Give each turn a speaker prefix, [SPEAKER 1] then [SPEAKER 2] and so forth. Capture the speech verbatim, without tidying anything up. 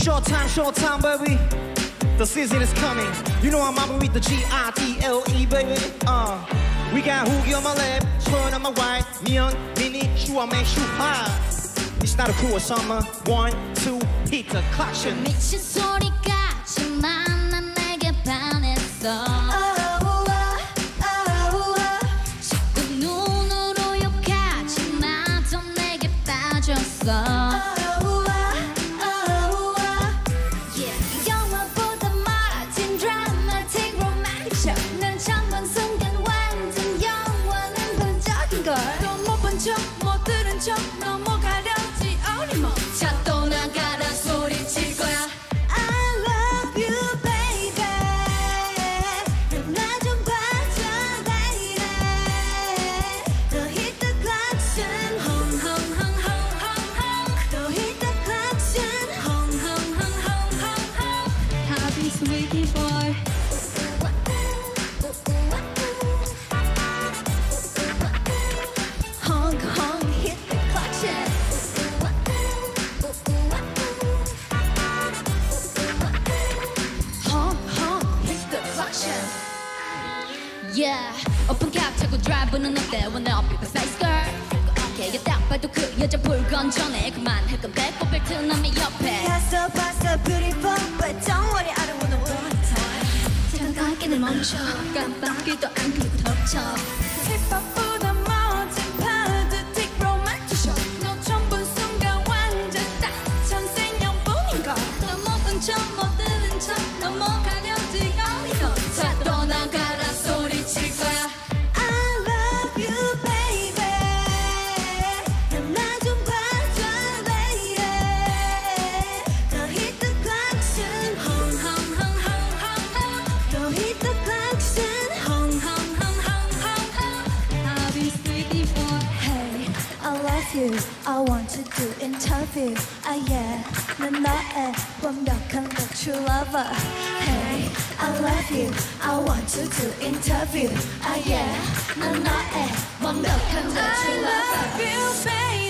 [SPEAKER 1] Short time, short time, baby. The season is coming. You know I'm mobbing with the G I D L E, baby. Uh, we got Hoogie on my left, Sean on my right, Mion, Mini, Shu on my shoe high. It's not a cool summer. One, two, hit the clock.
[SPEAKER 2] 미친 소리까지만 난 내게 반했어. 자꾸 눈으로 욕하지만 또 내게 빠졌어. 난 처음 본 순간 완전 영원한 본적인 걸. 또 못 본 척, 못 들은 척 넘어가려지 어리 뭐. 자 또 나가라 소리칠 거야. I love you baby. 나 좀 봐줘 lady. 또 hit the klaxon. Hong hong hong hong hong hong. 또 hit the klaxon. Hong hong hong hong hong hong. Happy sweetie boy. Yeah, 오픈 캡 차고 드라이브는 어때? Wanna up with a nice girl. 걔가 딱 봐도 그 여자 불건전해. 그만할 건데 뽀벨 트는 놈의 옆에.
[SPEAKER 3] 봤어 봤어 beautiful but don't worry I don't wanna waste time.
[SPEAKER 2] 잠깐 갈게 늘 멈춰. 깜빡이도 안 켜고 덮쳐.
[SPEAKER 3] 힙합보다 멋진 파드 틱 로맨틱 쇼. 너 처음 본 순간 완전 딱 천생연분인걸.
[SPEAKER 2] 너 못 본 척 못 들은 척 넘어가려지 어리고. 자 떠나가라 소리칠 거야.
[SPEAKER 3] I love you baby. 나 좀 봐줘 lady. 또 hit the klaxon.
[SPEAKER 2] Hong hong hong hong hong hong.
[SPEAKER 3] 또 hit the klaxon.
[SPEAKER 2] Hong hong hong hong hong hong. I'll be sweetie boy.
[SPEAKER 3] Hey, I love you. I want to do interview. Ah yeah, 난 너의 완벽한 그 true lover. Hey, I love you. I want to do interview. Ah yeah, 난 너의 완벽한 그 true lover. I love you, baby.